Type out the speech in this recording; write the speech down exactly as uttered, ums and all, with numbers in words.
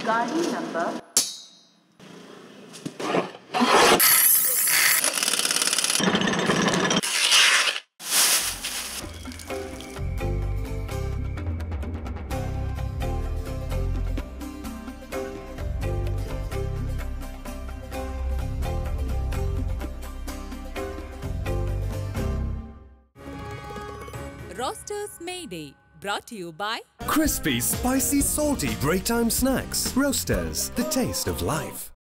गाड़ी number Roasters Mayday, brought to you by Crispy, spicy, salty break time snacks. Roasters, the taste of life.